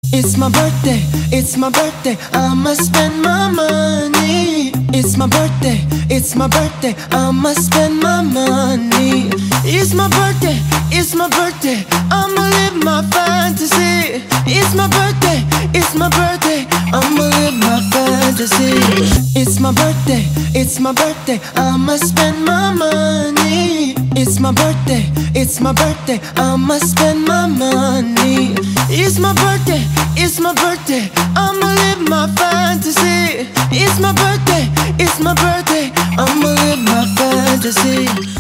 It's my birthday, I'ma spend my money. It's my birthday, I'ma spend my money. It's my birthday, I'ma live my fantasy. It's my birthday, I'ma live my fantasy. It's my birthday, I'ma spend my money. It's my birthday, I'ma spend my money. It's my birthday, I'ma live my fantasy. It's my birthday, I'ma live my fantasy.